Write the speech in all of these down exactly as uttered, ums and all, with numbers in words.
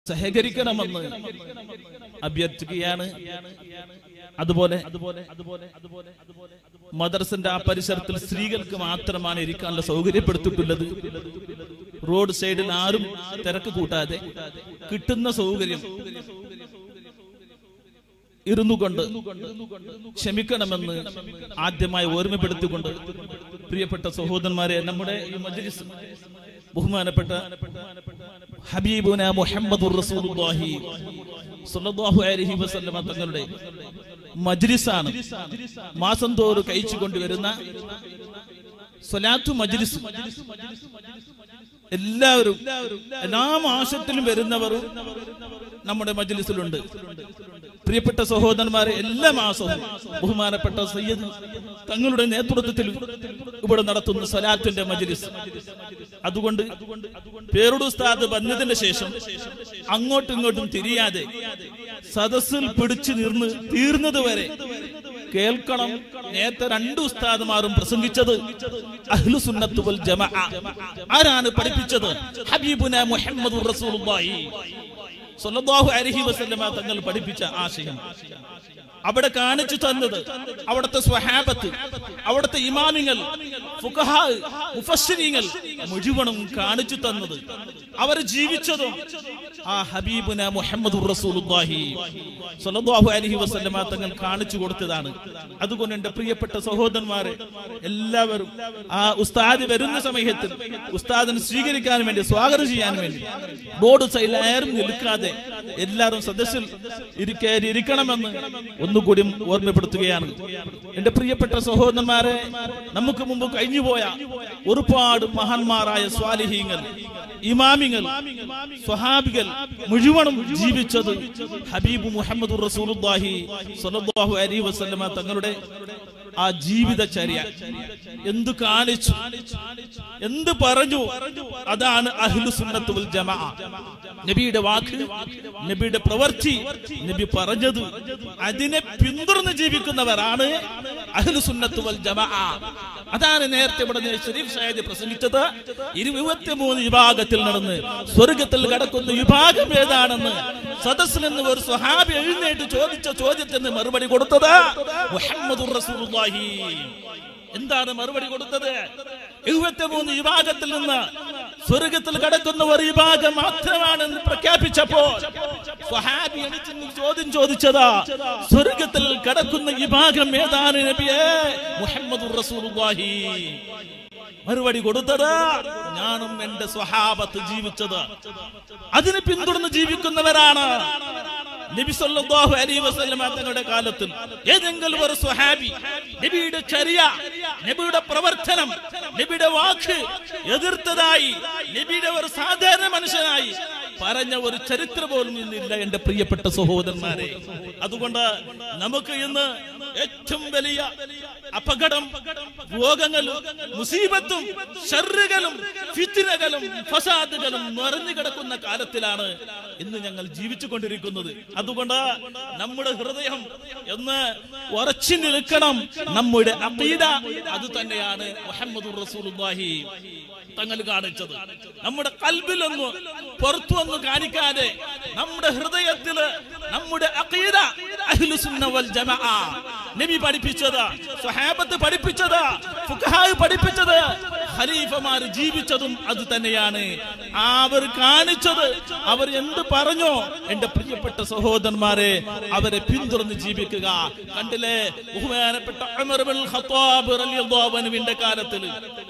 സഹകരിക്കണമെന്ന് അഭ്യർത്ഥിക്കുകയാണ്. അതുപോലെ മദ്രസന്റെ ആ പരിസരത്തിൽ സ്ത്രീകൾക്ക് മാത്രമാണ് ഇരിക്കാനുള്ള സൗകര്യപ്പെടുത്തിയിട്ടുള്ളത്. റോഡ് സൈഡിൽ ആരും തിരക്ക് കൂട്ടാതെ കിട്ടുന്ന സൗകര്യം ഇരുന്നു കൊണ്ട് ക്ഷമിക്കണമെന്ന് ആദ്യമായി ഓർമ്മപ്പെടുത്തിക്കൊണ്ട് പ്രിയപ്പെട്ട സഹോദരന്മാരെ, നമ്മുടെ ഈ മജ്ലിസ് ബഹുമാനപ്പെട്ട ഹബീബുന മുഹമ്മദുർ റസൂലുള്ളാഹി സ്വല്ലല്ലാഹു അലൈഹി വസല്ലമ തങ്ങളുടെ മജ്ലിസാണ്. മാസം തോറും കഴിച്ചു കൊണ്ടുവരുന്ന സ്വലാത്തു മജ്ലിസ്. എല്ലാവരും എല്ലാ മാസത്തിലും വരുന്നവരും നമ്മുടെ മജ്ലിസിലുണ്ട്. പ്രിയപ്പെട്ട സഹോദരന്മാരെ, എല്ലാ മാസവും ബഹുമാനപ്പെട്ട സയ്യിദ് തങ്ങളുടെ നേതൃത്വത്തിൽ ഇവിടെ നടത്തുന്ന സ്വലാത്തിന്റെ മജ്ലിസ്. അതുകൊണ്ട് പേരോട് ഉസ്താദ് വന്നതിന് ശേഷം അങ്ങോട്ടും ഇങ്ങോട്ടും തിരിയാതെ സദസ്സിൽ പിടിച്ചു നിർന്ന് തീർന്നത് വരെ കേൾക്കണം. നേരത്തെ രണ്ട് ഉസ്താദുമാരും പ്രസംഗിച്ചത് അഹ്ലുസുന്നത്ത് വൽ ജമാഅ. ആരാണ് പഠിപ്പിച്ചത്? ഹബീബുന മുഹമ്മദുർ റസൂലുള്ളാഹി സ്വല്ലല്ലാഹു അലൈഹി വസല്ലമ തങ്ങൾ പഠിപ്പിച്ച ആശയം അവിടെ കാണിച്ചു തന്നത് അവിടുത്തെ സ്വഹാബത്ത്, അവിടുത്തെ ഇമാമിങ്ങൾ, ഫുഖഹാ, മുഫസ്സിരീങ്ങൾ മുഴുവനും കാണിച്ചു തന്നത്, അവർ ജീവിച്ചതും ആ ഹബീബുന മുഹമ്മദുർ റസൂലുള്ളാഹി സ്വല്ലല്ലാഹു അലൈഹി വസല്ലമ തങ്ങൾ കാണിച്ചു കൊടുത്തതാണ്. അതുകൊണ്ട് എന്റെ പ്രിയപ്പെട്ട സഹോദരന്മാരെ, എല്ലാവരും ആ ഉസ്താദ് വരുന്ന സമയത്തിൽ ഉസ്താദിനെ സ്വീകരിക്കാൻ വേണ്ടി, സ്വാഗതം ചെയ്യാൻ വേണ്ടി ബോർഡ് സൈലാരും നിൽക്കാതെ എല്ലാവരും സദസ്സിൽ ഇരിക്കേ ഇരിക്കണമെന്ന് ഒന്നുകൂടി ഓർമ്മപ്പെടുത്തുകയാണ്. എന്റെ പ്രിയപ്പെട്ട സഹോദരന്മാരെ, നമുക്ക് മുമ്പ് കഴിഞ്ഞുപോയ ഒരുപാട് മഹാന്മാരായ സ്വാലിഹീങ്ങൾ, ഇമാമിങ്ങൾ, സ്വഹാബികൾ മുഴുവനും ജീവിച്ചത് ഹബീബ് മുഹമ്മദുർ റസൂലുള്ളാഹി സ്വല്ലല്ലാഹു അലൈഹി വസല്ലമ തങ്ങളുടെ ആ ജീവിതചര്യ എന്തു കാണിച്ചു, എന്ത് പറഞ്ഞു, അതാണ് അഹ്ലുസുന്നത്ത് വൽ ജമാഅ. നബിയുടെ വാക്ക്, നബിയുടെ പ്രവൃത്തി, നബി പറഞ്ഞത്, അതിനെ പിന്തുടർന്ന് ജീവിക്കുന്നവരാണ് അഹ്ലുസുന്നത്ത് വൽ ജമാഅ. അതാണ് നേരത്തെ ഇവിടെ ഷരീഫ് സാഹിബ് പ്രസംഗിച്ചത്. ഇരുപത്തിമൂന്ന് വിഭാഗത്തിൽ നടന്ന് സ്വർഗത്തിൽ കടക്കുന്ന വിഭാഗം ഏതാണെന്ന് സദസ്സിൽ നിന്ന് ഒരു സ്വഹാബി എഴുന്നേറ്റ് ചോദിച്ച ചോദ്യത്തിന് മറുപടി കൊടുത്തത് മുഹമ്മദുർ റസൂലുള്ളാഹി. എന്താണ് മറുപടി കൊടുത്തത്? എഴുപത്തിമൂന്ന് വിഭാഗത്തിൽ നിന്ന് സ്വർഗത്തിൽ കടക്കുന്ന ഒരു വിഭാഗം മാത്രമാണെന്ന് പ്രഖ്യാപിച്ചപ്പോൾ സ്വഹാബി എണീറ്റ് ചോദ്യം ചോദിച്ചതാ, സ്വർഗത്തിൽ കടക്കുന്ന വിഭാഗം ഏതാണ് നബിയേ? മുഹമ്മദുർ റസൂലുള്ളാഹി. മറുപടി കൊടുത്തത്, ഞാനും എന്റെ സ്വഹാബത്ത് ജീവിച്ചത് അതിന് പിന്തുടർന്ന് ജീവിക്കുന്നവരാണ്. നബി സല്ലല്ലാഹു അലൈഹി വസല്ലമ തങ്ങളുടെ കാലത്തിൽ ഏതെങ്കിലും ഒരു സ്വഹാബി നബിയുടെ ചര്യ, നബിയുടെ പ്രവർത്തനം, നബിയുടെ വാക്ക് എതിർത്തതായി നബിയുടെ ഒരു സാധാരണ മനുഷ്യനായി പറഞ്ഞ ഒരു ചരിത്രം പോലും ഇന്നില്ല എന്റെ പ്രിയപ്പെട്ട സഹോദരന്മാരെ. അതുകൊണ്ട് നമുക്ക് ഇന്ന് ഏറ്റവും വലിയ അപകടം, രോഗങ്ങളും മുസീബത്തും ഷർറുകളും ഫിത്നകളും ഫസാദുകളും നിറഞ്ഞു കിടക്കുന്ന കാലത്തിലാണ് ഇന്ന് ഞങ്ങൾ ജീവിച്ചു കൊണ്ടിരിക്കുന്നത്. അതുകൊണ്ട് നമ്മുടെ ഹൃദയം എന്ന് ഉറച്ചു നിൽക്കണം. നമ്മുടെ അഖീദ അത് തന്നെയാണ് മുഹമ്മദുർ റസൂലുള്ളാഹി തങ്ങൾ കാണിച്ചത്. നമ്മുടെ ഖൽബിലൊന്ന് പുറത്തു വന്ന് കാണിക്കാതെ നമ്മുടെ ഹൃദയത്തില് നമ്മുടെ അഖീദ അഹ്ലുസുന്ന വൽ ജമാഅ നബി പഠിപ്പിച്ചത്, സ്വഹാബത്ത് പഠിപ്പിച്ചത്, ഫുഖഹാ പഠിപ്പിച്ചത്, ഖലീഫമാർ ജീവിച്ചതും അത് തന്നെയാണ്. അവർ കാണിച്ചത്, അവർ എന്ത് പറഞ്ഞോ എന്റെ പ്രിയപ്പെട്ട സഹോദരന്മാരെ, അവരെ പിന്തുടർന്ന് ജീവിക്കുക. കണ്ടില്ലേ, ബഹുമാനപ്പെട്ട ഉമർ ഇബ്നുൽ ഖത്താബ് റളിയല്ലാഹു അൻഹുവിന്റെ കാലത്തിൽ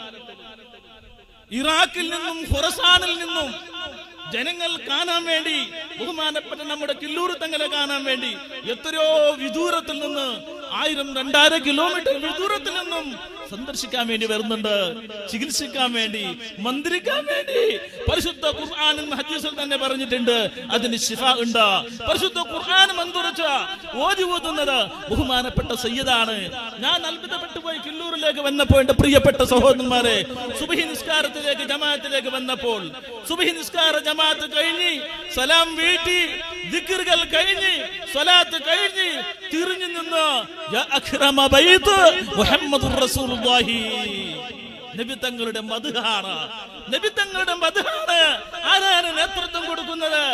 ഇറാഖിൽ നിന്നും ഖുറസാനിൽ നിന്നും ജനങ്ങൾ കാണാൻ വേണ്ടി, ബഹുമാനപ്പെട്ട നമ്മുടെ കില്ലൂർ തങ്ങളെ കാണാൻ വേണ്ടി എത്രയോ വിദൂരത്തിൽ നിന്ന്, ആയിരം രണ്ടായിരം കിലോമീറ്റർ വിദൂരത്തിൽ നിന്നും സന്ദർശിക്കാൻ വേണ്ടി വരുന്നുണ്ട്, ചികിത്സിക്കാൻ വേണ്ടി, മന്ത്രിക്കാൻ വേണ്ടി. പരിശുദ്ധ ഖുർആനിൽ ഹദീസിൽ തന്നെ പറഞ്ഞിട്ടുണ്ട് അതിന് ശിഫ ഉണ്ട്. പരിശുദ്ധ ഖുർആൻ മന്ത്രിച്ച ഓതി ഓതുന്നത് ബഹുമാനപ്പെട്ട സയ്യിദാണ്. ഞാൻ അത്ഭുതപ്പെട്ടു പോയി കില്ലൂരിലേക്ക് വന്നപ്പോൾ എന്റെ പ്രിയപ്പെട്ട സഹോദരന്മാരെ, സുബ്ഹി നിസ്കാരത്തിലേക്ക് ജമാഅത്തിലേക്ക് വന്നപ്പോൾ, സുബ്ഹി നിസ്കാര ജമാഅത്ത് കഴിഞ്ഞ് സലാം വീട്ടി ദിക്റുകൾ കഴിഞ്ഞ് സ്വലാത്ത് കഴിഞ്ഞ് തിരിഞ്ഞു നിന്ന് യാ അക്രമ ബൈത്ത് മുഹമ്മദുർ റസൂലുള്ളാഹി, നബി തങ്ങളുടെ മദ്ഹാണ്, നബി തങ്ങളുടെ മദ്ഹാണ്. ആരാണ് നേതൃത്വം കൊടുക്കുന്നത്?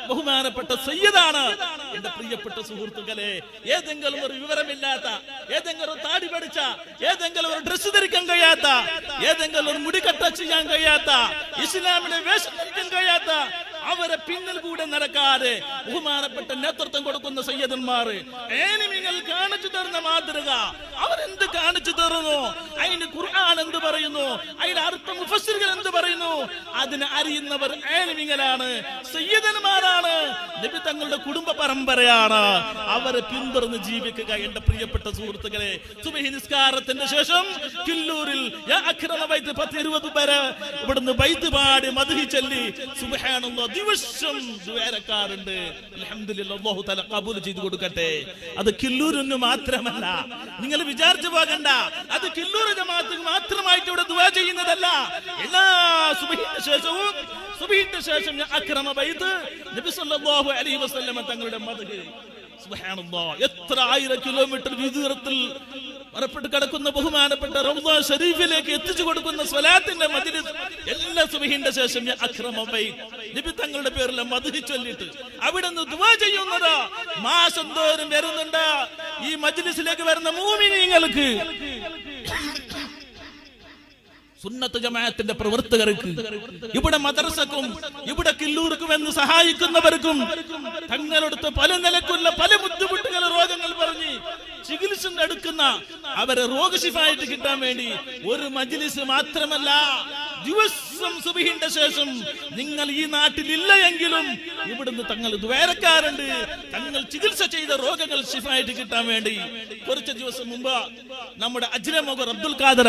ബഹുമാനപ്പെട്ട സയ്യിദാണ്. എന്റെ പ്രിയപ്പെട്ട സുഹൃത്തുക്കളെ, ഏതെങ്കിലും ഒരു വിവരമില്ലാത്ത, ഏതെങ്കിലും താടി പഠിച്ച, ഏതെങ്കിലും ഒരു ഡ്രസ് ധരിക്കാൻ കഴിയാത്ത, ഏതെങ്കിലും ഒരു മുടികെട്ട ചെയ്യാൻ കഴിയാത്ത, ഇസ്ലാമിലെ വേഷം ധരിക്കാൻ കഴിയാത്ത അവരെ പിന്നിൽ കൂടെ നടക്കാതെ ബഹുമാനപ്പെട്ട നേതൃത്വം കൊടുക്കുന്ന സയ്യിദന്മാർ നിങ്ങൾ കാണിച്ചു തരുന്ന മാതൃക അവരെന്ത് കാണിച്ചു തരുന്നു, അതിന് ഖുർആൻ എന്ത് പറയുന്നു, അതിന്റെ അർത്ഥം മുഫസ്സിറുകൾ എന്ത് പറയുന്നു, അതിനെ അറിയുന്നവർ ആലിമീങ്ങളാണ്, സയ്യിദന്മാരാണ്, നബി തങ്ങളുടെ കുടുംബ പരമ്പരയാണ്. അവരെ പിന്തുടർന്ന് ജീവിക്കുക. എന്റെ പ്രിയപ്പെട്ട സുഹൃത്തുക്കളെ, സുബ്ഹി നിസ്കാരത്തിന്റെ ശേഷം കില്ലൂരിൽ യാ അക്രമ ബൈത്ത് പത്ത് ഇരുപത് വരെ ഇവിടുന്ന് ബൈത്ത് പാടി മദ്ഹ് ചൊല്ലി സുബ്ഹാനല്ലാഹ് ദിവസം ദുആരക്കാറുണ്ട്. അൽഹംദുലില്ലാഹ്, അല്ലാഹു തആല ഖബൂൽ ചെയ്തു കൊടുക്കട്ടെ. അത് കില്ലൂരിന് മാത്രമല്ല, നിങ്ങൾ വിചാരിച്ചു പോകണ്ട, അത് കില്ലൂർ ജമാഅത്തിന് മാത്രമായിട്ട് ഇവിടെ ദുആ ചെയ്യുന്നതല്ല. എല്ലാ സുബ്ഹിന്റെ ശേഷവും സുബ്ഹിന്റെ ശേഷം അക്രമ ബൈത്ത് നബി സല്ലല്ലാഹു അലൈഹി വസല്ലം തങ്ങളുടെ മദ്ഹ്. സുബ്ഹാനല്ലാഹ്, എത്ര ആയിരം കിലോമീറ്റർ വിദൂരത്തിൽ മറപ്പെട്ട് കിടക്കുന്ന ബഹുമാനപ്പെട്ട റൗള ഷരീഫിലേക്ക് എത്തിച്ചു കൊടുക്കുന്ന സ്വലാത്തിന്റെ മജ്ലിസ് എല്ലാ സുബ്ഹിന്റെ ശേഷം അക്രമ ബൈത്ത് നബി തങ്ങളുടെ പേരിൽ മദ്ഹ് ചൊല്ലിട്ട് അവിടെ നിന്ന് ദുആ ചെയ്യുന്നത് മാസം തോറും വരുന്നുണ്ട്. ഈ മജ്ലിസിലേക്ക് വരുന്ന മുഅ്മിനീങ്ങൾക്ക്, സുന്നത്ത് ജമാഅത്തിന്റെ പ്രവർത്തകർക്ക്, ഇവിടെ മദ്രസക്കും ഇവിടെ കില്ലൂർക്കും എന്ന് സഹായിക്കുന്നവർക്കും തങ്ങളടുത്ത് പല നിലക്കുള്ള പല ബുദ്ധിമുട്ടുകൾ രോഗങ്ങൾ പറഞ്ഞ് ചികിത്സ എടുക്കുന്ന അവരെ രോഗശിഫായിട്ട് കിട്ടാൻ വേണ്ടി ഒരു മജ്ലിസ് മാത്രമല്ല, ദിവസം സുബ്ഹിന്റെ ശേഷം നിങ്ങൾ ഈ നാട്ടിലില്ല എങ്കിലും ഇവിടുന്ന് തങ്ങൾ ദ്വാരക്കാരുണ്ട്. തങ്ങൾ ചികിത്സ ചെയ്ത രോഗങ്ങൾ ശിഫായിട്ട് കിട്ടാൻ വേണ്ടി കുറച്ച് ദിവസം മുമ്പ് നമ്മുടെ അജ്രമോഗർ അബ്ദുൽ ഖാദർ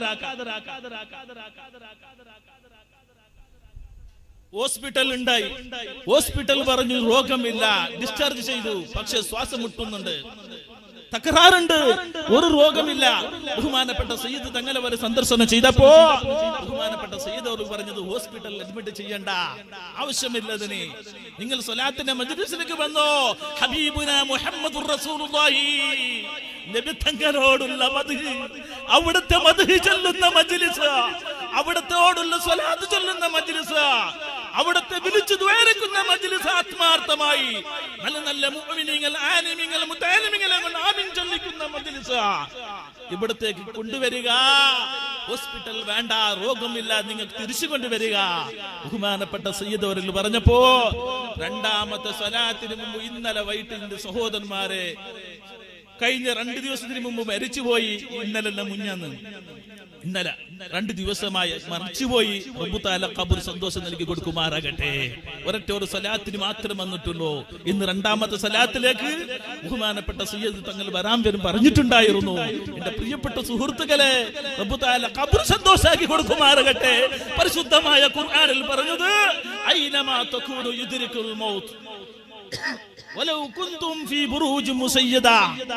ഹോസ്പിറ്റൽ ഉണ്ടായി. ഹോസ്പിറ്റൽ പറഞ്ഞു രോഗമില്ല, ഡിസ്ചാർജ് ചെയ്തു. പക്ഷെ ശ്വാസം മുട്ടുന്നുണ്ട്, തകരാറുണ്ട്, ഒരു രോഗമില്ല. ബഹുമാനപ്പെട്ട സയ്യിദ് തങ്ങളെ വരെ സന്ദർശനം ചെയ്തപ്പോ ബഹുമാനപ്പെട്ട സയ്യിദ് അവർ പറഞ്ഞത് ഹോസ്പിറ്റലിൽ അഡ്മിറ്റ് ചെയ്യണ്ട, ആവശ്യമില്ലതിന്. നിങ്ങൾ സ്വലാത്തിന്റെ മജ്ലിസിലേക്ക് വന്നോ. ഹബീബുന മുഹമ്മദുർ റസൂലുള്ളാഹി നബി തങ്ങളോടുള്ള മദ്ഹ്, അവിടുത്തെ മദ്ഹ് ചൊല്ലുന്ന മജ്ലിസ്, അവിടുത്തോടുള്ള സ്വലാത്ത് ചൊല്ലുന്ന മജ്ലിസ്, അവിടുത്തെ വിളിച്ചു ദ്വാരക്കുന്ന മജ്ലിസ്, ആത്മാർത്ഥമായി നല്ല നല്ല മുഅ്മിനീങ്ങൾ ആലിമീങ്ങൾ മുതഅല്ലിമീങ്ങളെ കൊണ്ട് ആമീൻ ചൊല്ലിക്കുന്ന മജ്ലിസ് ഇവിടത്തേക്ക് കൊണ്ടുവരിക. ഹോസ്പിറ്റൽ വേണ്ട, രോഗമില്ല, നിങ്ങൾക്ക് തിരിച്ചു കൊണ്ടുവരിക. ബഹുമാനപ്പെട്ട സയ്യിദ് അവരിൽ പറഞ്ഞപ്പോ രണ്ടാമത്തെ സ്വലാത്തിന് മുമ്പ് ഇന്നലെ വൈകിട്ട് സഹോദരന്മാരെ കഴിഞ്ഞ രണ്ട് ദിവസത്തിന് മുമ്പ് മരിച്ചുപോയി. ഇന്നലെ മുഞ്ഞന്ന് ഇന്നലെ രണ്ട് ദിവസമായി മരിച്ചുപോയി. റബ്ബ് തആല ഖബർ സന്തോഷം നൽകി കൊടുക്കുമാറാകട്ടെ. ഒരൊറ്റ ഒരു സലാത്തിന് മാത്രം വന്നിട്ടുള്ളൂ. ഇന്ന് രണ്ടാമത്തെ സലാത്തിലേക്ക് ബഹുമാനപ്പെട്ട സയ്യിദ് തങ്ങൾ വരാൻ വരും പറഞ്ഞിട്ടുണ്ടായിരുന്നു. എന്റെ പ്രിയപ്പെട്ട സുഹൃത്തുക്കളെ, റബ്ബ് തആല ഖബർ സന്തോഷാക്കി കൊടുക്കുമാറാകട്ടെ. പരിശുദ്ധമായ ഖുർആനിൽ പറഞ്ഞത് ഐനമാ തകൂനു യുദ്രികുൽ മൗത്ത് വലൗ കുന്തും ഫീ ബുറൂജ് മുസയ്യദ.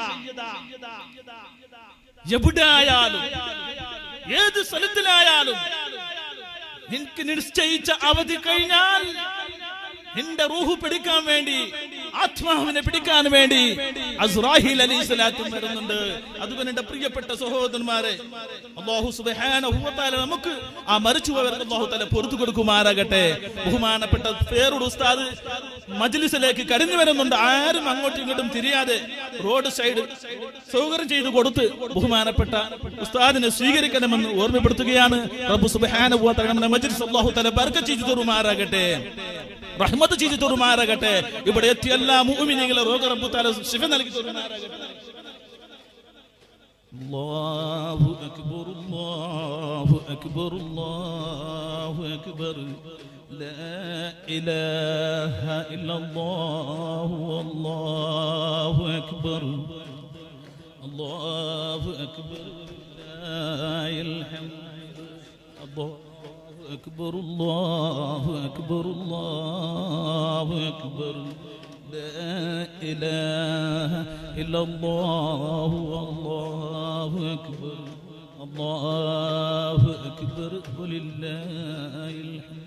എവിടെയായാലും ഏത് സ്ഥലത്തിലായാലും നിനക്ക് നിശ്ചയിച്ച അവധി കഴിഞ്ഞാൽ നിന്റെ റൂഹ് പിടിക്കാൻ വേണ്ടി, ആത്മാവിനെ പിടിക്കാൻ വേണ്ടി അസ്രാഹീൽ അലൈഹിസ്സലാത്തു വരുന്നുണ്ട്. അതുകൊണ്ട് എന്റെ പ്രിയപ്പെട്ട സഹോദരന്മാരെ, അല്ലാഹു സുബ്ഹാനഹു വ തആല നമുക്ക് ആ മരിച്ചുപോയവർക്ക് അല്ലാഹു തആല പൊറുത്തു കൊടുക്കുമാറാകട്ടെ. ബഹുമാനപ്പെട്ട പേരോട് ഉസ്താദ് മജ്ലിസിലേക്ക് കടന്നു വരുന്നുണ്ട്. ആരും അങ്ങോട്ടും ഇങ്ങോട്ടും തിരിയാതെ റോഡ് സൈഡ് സൗകര്യം ചെയ്തു കൊടുത്ത് ബഹുമാനപ്പെട്ട ഉസ്താദിനെ സ്വീകരിക്കണമെന്ന് ഓർമ്മപ്പെടുത്തുകയാണ്. റബ്ബ് സുബ്ഹാനഹു വ തആല നമ്മുടെ മജ്ലിസ് അല്ലാഹു തആല ബർക്കത്ത് ചെയ്തു തരുമാറാകട്ടെ, റഹ്മത്ത് ചെയ്തു തരുമാറാകട്ടെ. ഇവിടെ എത്തിയ എല്ലാ മുഅ്മിനീങ്ങളെ രോഗ റബ്ബ് തആല ശിഫ നൽകി തരുമാറാകട്ടെ. അല്ലാഹു അക്ബർ, അല്ലാഹു അക്ബർ, അല്ലാഹു അക്ബർ, ലാ ഇലാഹ ഇല്ലല്ലാഹു അല്ലാഹു അക്ബർ, അല്ലാഹു അക്ബർ, ലില്ലാഹിൽ ഹംദ്, അല്ലാഹു أكبر الله أكبر الله أكبر لا إله إلا الله والله أكبر الله أكبر ولله الحمد.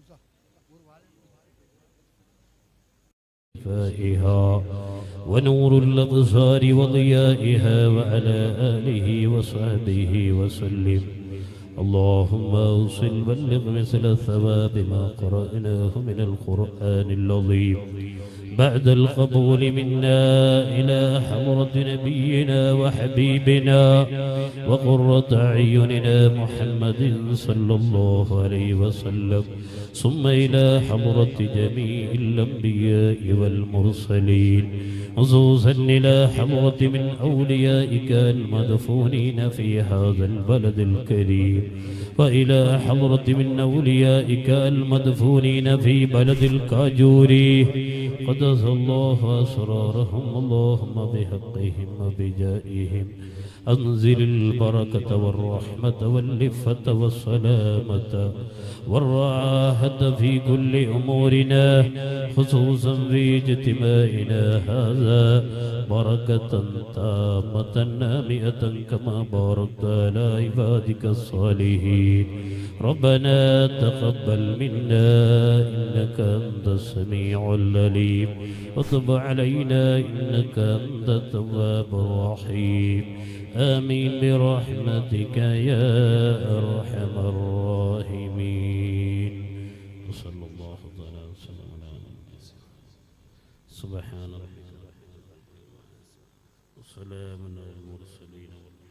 ونور الأبصار وضيائها وعلى آله وصحبه وسلم. اللهم أوصل بلغ مثل الثواب ما قرأناه من القرآن العظيم بعد القبول منا إلى حضرة نبينا وحبيبنا وقرة أعيننا محمد صلى الله عليه وسلم، ثم إلى حضرة جميع الأنبياء والمرسلين، خصوصا إلى حضرة من أوليائك المدفونين في هذا البلد الكريم، وإلى حضرة من أوليائك المدفونين في بلد الكاجوري، قدس الله أسرارهم. اللهم بحقهم وبجائهم أنزل البركة والرحمة واللفة والسلامة والراحة في كل أمورنا، خصوصا في اجتماعنا هذا بركة تامة نامئة كما باركت على عبادك الصالحين. ربنا تقبل منا إنك أنت السميع العليم، وتب علينا إنك أنت التواب الرحيم. آمين برحمتك يا أرحم الراحمين. صلى الله عليه وسلم على سبحان ربك وسلام على المرسلين.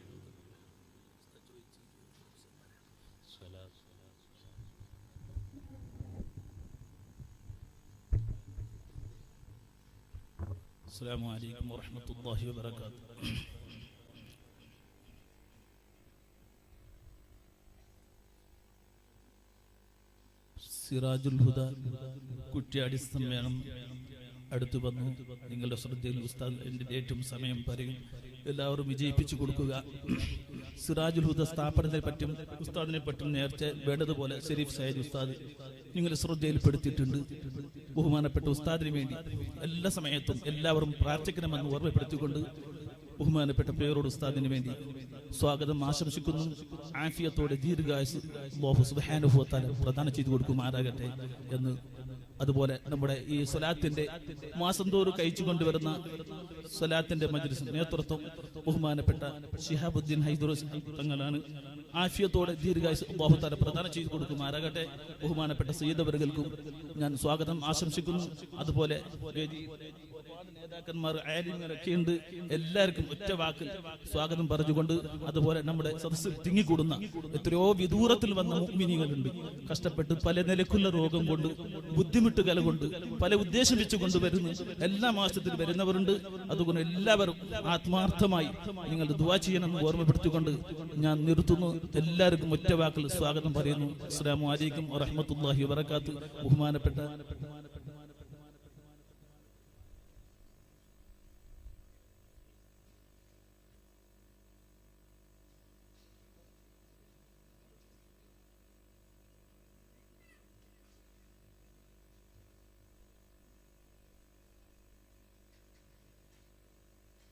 السلام عليكم ورحمة الله وبركاته. സിറാജുൽ ഹുദ കുറ്റ്യാടി സമ്മേളനം അടുത്തു വന്നു. നിങ്ങളുടെ ശ്രദ്ധയിൽ ഉസ്താദ് എൻ്റെ ഏറ്റവും സമയം പറയും, എല്ലാവരും വിജയിപ്പിച്ചു കൊടുക്കുക. സിറാജുൽ ഹുദ സ്ഥാപനത്തെ പറ്റും ഉസ്താദിനെ പറ്റും നേരത്തെ വേണ്ടതുപോലെ ഷെരീഫ് സയ്യിദ് ഉസ്താദ് നിങ്ങളുടെ ശ്രദ്ധയിൽപ്പെടുത്തിയിട്ടുണ്ട്. ബഹുമാനപ്പെട്ട ഉസ്താദിന് വേണ്ടി എല്ലാ സമയത്തും എല്ലാവരും പ്രാർത്ഥിക്കണമെന്ന് ഓർമ്മപ്പെടുത്തിക്കൊണ്ട് ബഹുമാനപ്പെട്ട പേരോട് ഉസ്താദിന് വേണ്ടി സ്വാഗതം ആശംസിക്കുന്നു. ആഫിയത്തോടെ ദീർഘായുസ് അല്ലാഹു സുബ്ഹാനഹു വ തആല പ്രദാനം ചെയ്തു കൊടുക്കുമാറാകട്ടെ എന്ന്. അതുപോലെ നമ്മുടെ ഈ സ്വലാത്തിന്റെ മാസം തോറും കഴിച്ചു കൊണ്ടുവരുന്ന സ്വലാത്തിന്റെ മജ്ലിസ് നേതൃത്വം ബഹുമാനപ്പെട്ട ശിഹാബുദ്ദീൻ ഹൈദറൂസ് തങ്ങളാണ്. ആഫിയത്തോടെ ദീർഘായുസ് അല്ലാഹു തആല പ്രദാനം ചെയ്തു കൊടുക്കുമാറാകട്ടെ. ബഹുമാനപ്പെട്ട സയ്യിദ് അവർക്കും ഞാൻ സ്വാഗതം ആശംസിക്കുന്നു. അതുപോലെ നേതാക്കന്മാർ ആലിമീങ്ങളൊക്കെ ഉണ്ട്. എല്ലാവർക്കും ഒറ്റ വാക്കിൽ സ്വാഗതം പറഞ്ഞുകൊണ്ട്, അതുപോലെ നമ്മുടെ സദസ്സിൽ തിങ്ങിക്കൂടുന്ന എത്രയോ വിദൂരത്തിൽ വന്ന മുഅ്മിനീങ്ങളുണ്ട്. കഷ്ടപ്പെട്ട് പല നിലക്കുള്ള രോഗം കൊണ്ട് ബുദ്ധിമുട്ടുകൾ കൊണ്ട് പല ഉദ്ദേശം വെച്ചുകൊണ്ട് വരുന്നു എല്ലാ മാസത്തിൽ വരുന്നവരുണ്ട്. അതുകൊണ്ട് എല്ലാവരും ആത്മാർത്ഥമായി നിങ്ങൾ ദുആ ചെയ്യണമെന്ന് ഓർമ്മപ്പെടുത്തിക്കൊണ്ട് ഞാൻ നിർത്തുന്നു. എല്ലാവർക്കും ഒറ്റ വാക്കിൽ സ്വാഗതം പറയുന്നു. അസ്സലാമു അലൈക്കും വറഹ്മത്തുള്ളാഹി വബറകാതുഹു. ബഹുമാനപ്പെട്ട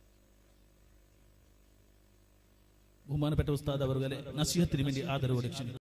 ബഹുമാനപ്പെട്ട ഉസ്താദ് അവർകളെ നസീഹത്തിന് വേണ്ടി ആദരവോടെ ക്ഷണിക്കുന്നു.